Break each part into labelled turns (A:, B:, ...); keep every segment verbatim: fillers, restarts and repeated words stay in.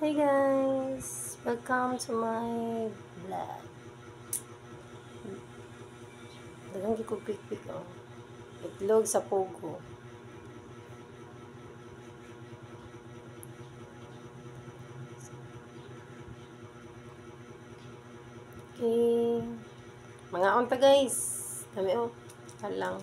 A: Hey guys, welcome to my vlog. Dagang gi ko quick-quick oh. Itlog sa pugo. Okay. Mga onta guys. Dami oh. Halang.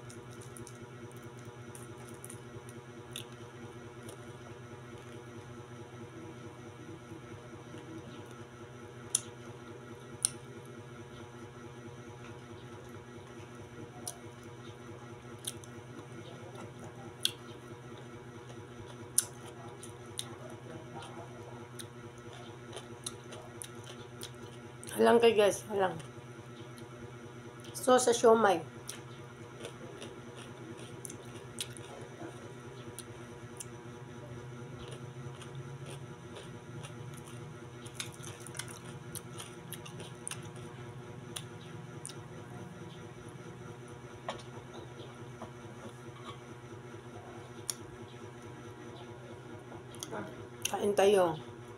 A: Halang kay guys, halang. So sa siomay. Kain tayo.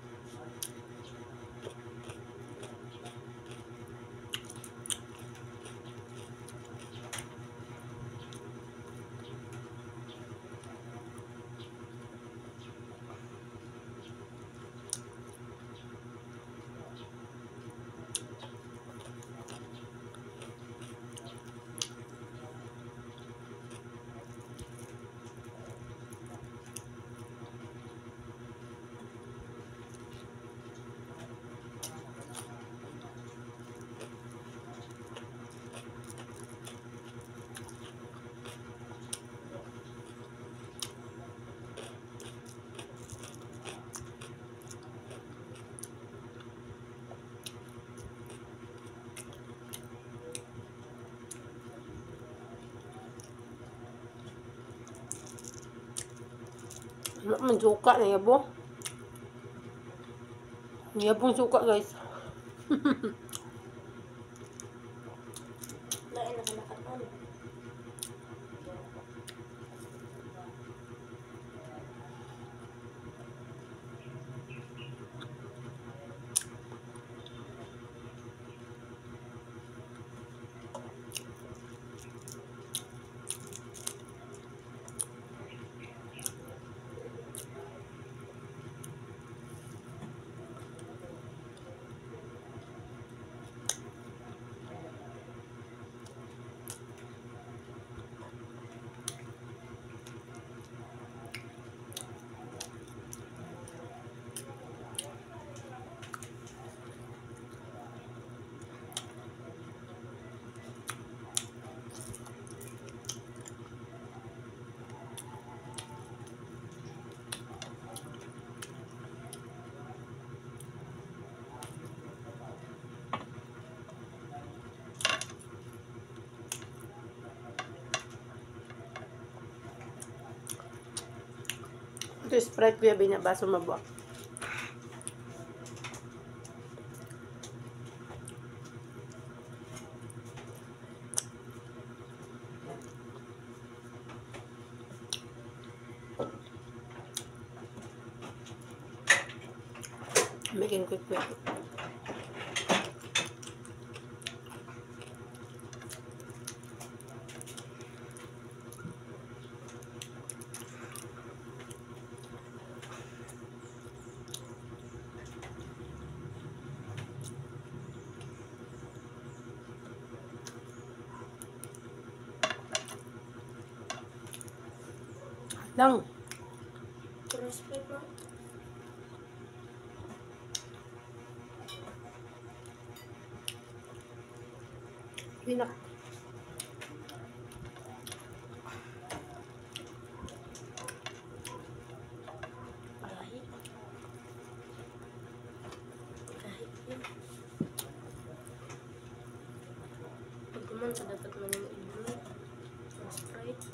A: Wala man suka na yabo. Yabong suka guys. Lain na kanakatan. Ito Sprite ko yabi na baso mabuak. Making quick quick. Lang.
B: Crispy po.
A: Pinak.
B: Kahit. Kahit yun. Pag naman sa dapat man yung itlog. Ang Sprite.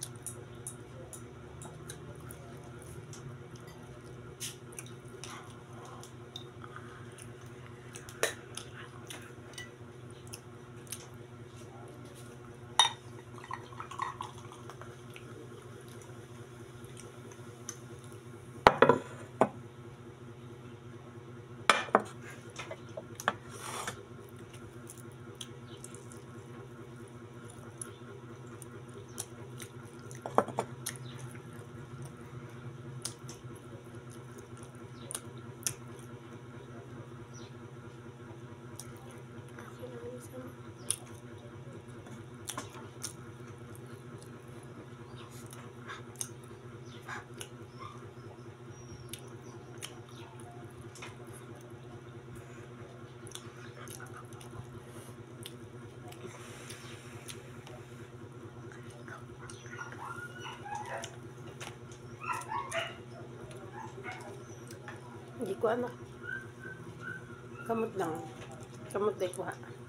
A: ko anak. Kamot lang. Kamot day ko ha.